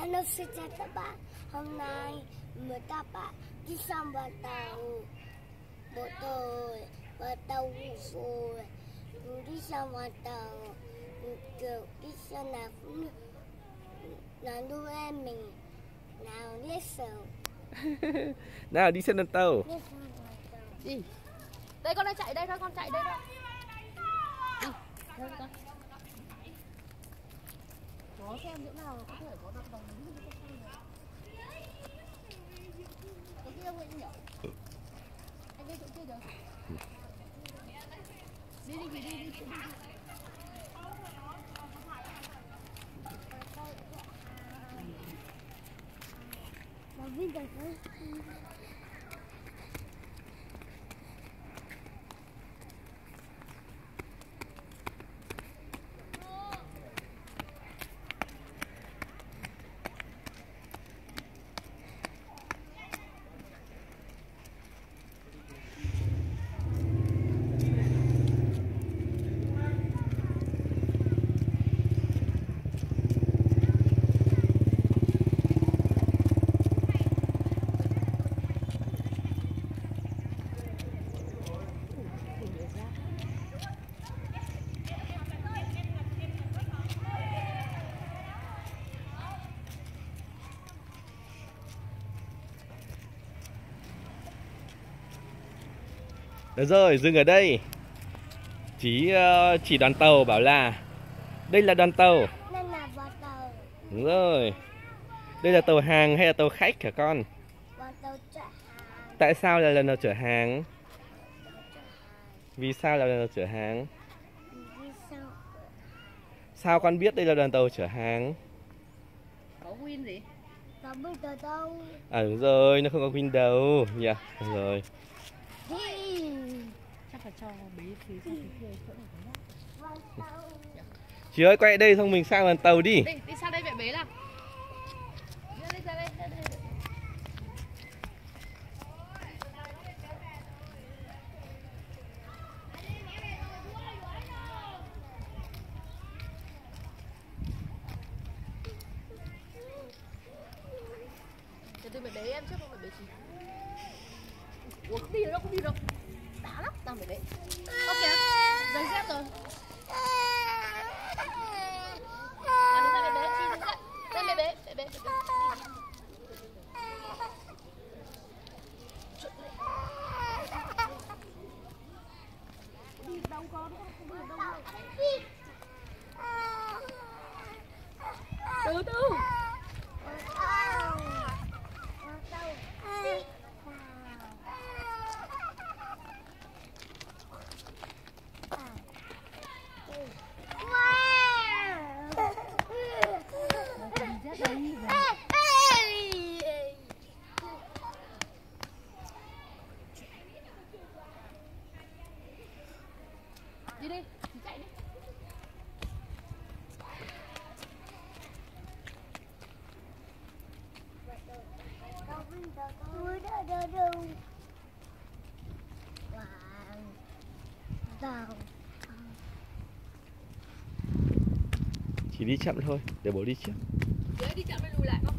Hello xin chào các bạn. Hôm nay mời các bạn đi sang bờ tàu. Bờ tàu rồi. Đi sang bờ tàu. Kiểu đi sang là đu em mình. Nào đi sớm. Nào đi xem đoàn tàu. Đi. Đây con đang chạy đây thôi, con chạy đây thôi. Đi. Đây con. Có xem chỗ nào có thể có đặt vòng đứng cho con được. Chỗ kia không anh nhỉ? Anh đi chỗ kia được. Đi. Được rồi, dừng ở đây. Chỉ đoàn tàu bảo là đây là đoàn tàu. Đây là bờ tàu. Đúng rồi. Đây là tàu hàng hay là tàu khách hả con? Bờ tàu chở hàng. Tại sao là lần đầu chở hàng? Vì sao là lần đầu chở hàng? Vì sao? Sao con biết đây là đoàn tàu chở hàng? Có win gì? Có bây giờ đâu. À đúng rồi, nó không có win đâu nhỉ. Đúng rồi. Đi. Chắc phải cho bế phía sau phía kia chỗ này có nhá. Bờ tàu. Chị ơi quay đây xong mình sang đoàn tàu đi. Đi sang đây mẹ bế nào. Đi ra đây. Để mẹ bế em chứ không phải bế chị. Ủa không đi đâu. Đá lắm, tao phải bế. Ok, giày dép rồi. Đứng ra mẹ bế, chi đứng dậy. Ra mẹ bế. Đi đâu con, không đi đâu đâu. Từ từ. Đi đi, chạy đi. Chỉ đi chậm thôi, để bố đi trước. Đi chậm mới lùi lại không?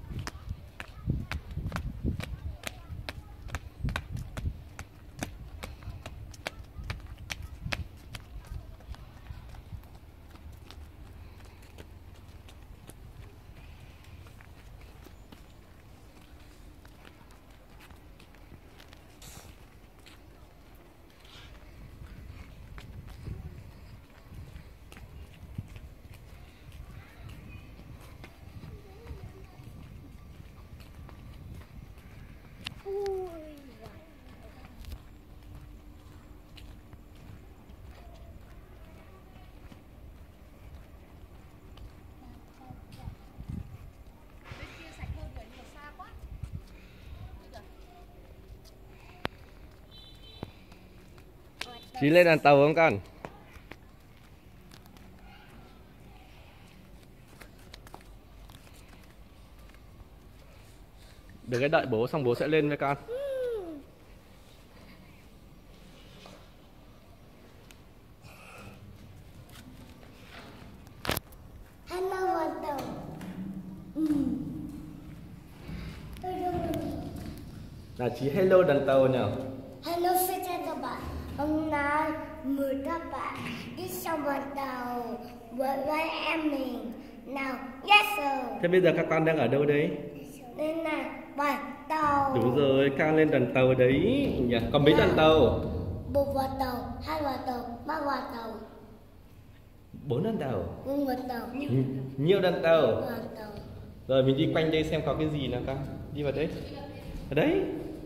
Chị lên đoàn tàu không con? Đừng cái đợi bố xong bố sẽ lên với con. Hello, bờ tàu. Là Chí hello đoàn tàu nào. Hello xin chào các bạn. Hôm nay mời các bạn đi xong đoàn tàu với em mình. Nào, yes sir. Thế bây giờ các con đang ở đâu đấy? Đây này, đoàn tàu. Đúng rồi, cao lên đoàn tàu đấy nhỉ. Có mấy đoàn tàu? 1 đoàn tàu, 2 đoàn tàu, 3 đoàn tàu, 4 đoàn tàu. 4 đoàn tàu, Nhiều đoàn tàu. đoàn tàu. Rồi mình đi quanh đây xem có cái gì nào con. Đi vào đấy. Ở đấy.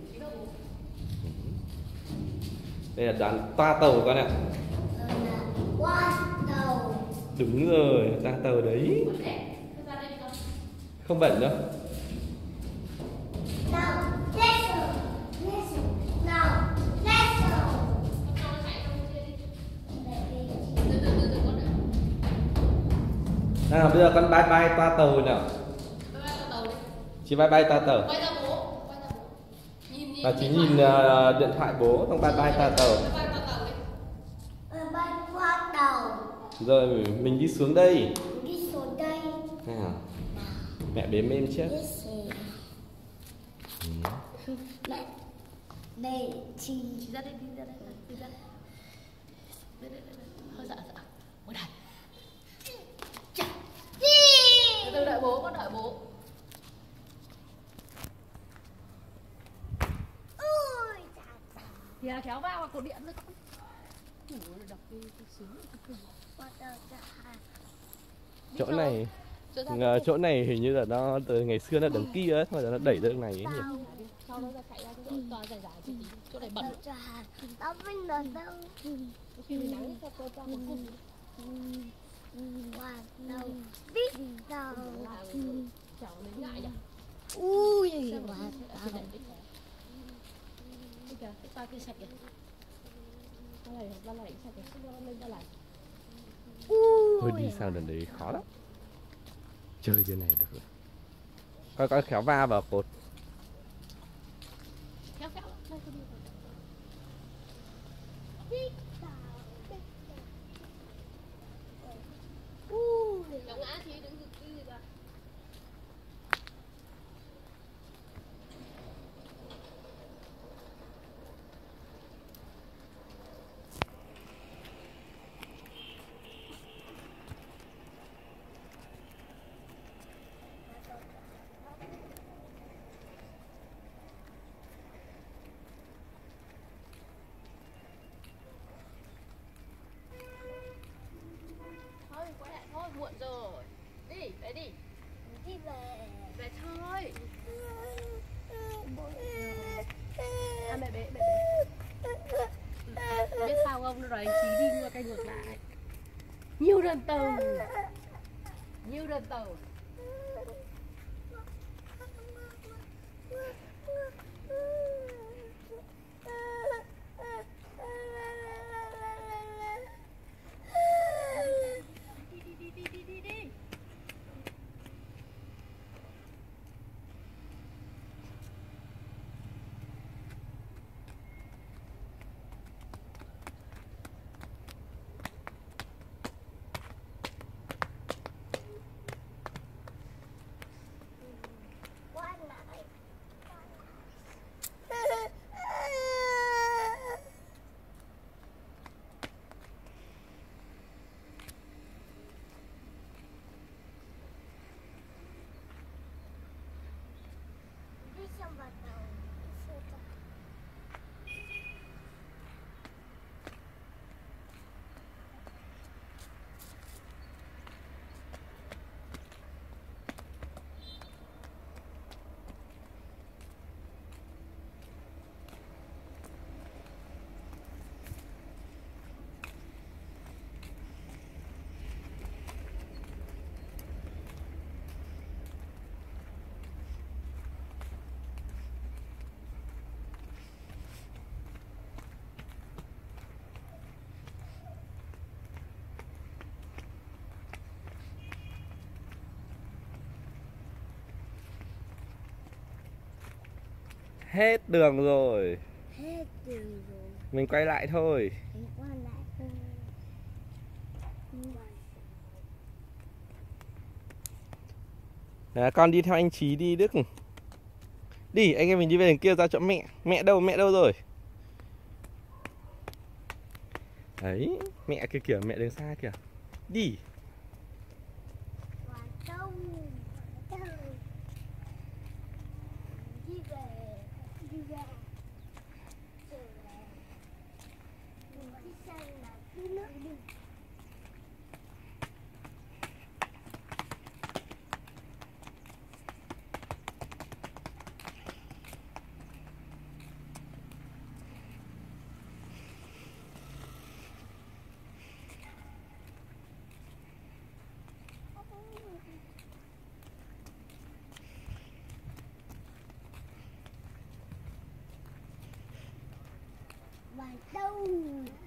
Đây là đoàn toa tàu con ạ. Rồi là đoàn tàu. Đúng rồi, toa tàu đấy. Không bẩn đâu. Nào, let's go. Let's go. Nào, let's go. Nào bây giờ con bye bye toa tàu nào. Chị bye bye toa tàu. Quay ra bố. Nhìn Và chị nhìn điện thoại bố xong bye bye toa tàu. Bay qua tàu. Rồi mình đi xuống đây. Đi xuống đây. Nào. Mẹ bế em trước. Mẹ. Mẹ chị. Đi ra đây, đi ra đây, đi ra đây. Đây. Hơi dạ. Ngồi đây. Từ từ đợi bố, con đợi bố. Ui. Kìa kéo vào cột điện rồi con. Ủa, đọc cái sướng. Chỗ này hình như là nó từ ngày xưa nó đằng kia ấy, thôi nó đẩy ra đằng này ấy nhỉ. Sau đó ra chạy ra cái tòa dài tí. Chỗ này bẩn. Tao vinh ở đâu? Khi mình nắng cho tôi cho một cung. Vào đâu? Biết đâu? Chào lấy ngại nhỉ? Ui. Kìa, cái toa kia sạch kìa. Ra này sạch kìa, không lên ra lại. Thôi đi sang đằng đấy khó lắm. Chơi cái này được rồi. Con khéo va vào cột. Khéo, đây tôi đi rồi. Kéo ngã thì đừng rực đi ra. Thôi quay lại thôi, muộn rồi. Đi, về đi. Đi về. Về thôi. Mẹ bế. Biết sao không, nó nói Chí đi ngược cây ngược lại. Nhiều đoàn tàu. Đi. Quay lại. Đi xong vào tàu. Hết đường rồi. Hết đường rồi. Mình quay lại thôi. Mình quay lại thôi. Con đi theo anh Chí đi Đức. Đi, anh em mình đi về đằng kia ra chỗ mẹ. Mẹ đâu rồi? Đấy, mẹ kia kìa, mẹ đứng xa kìa. Đi. Vào đâu?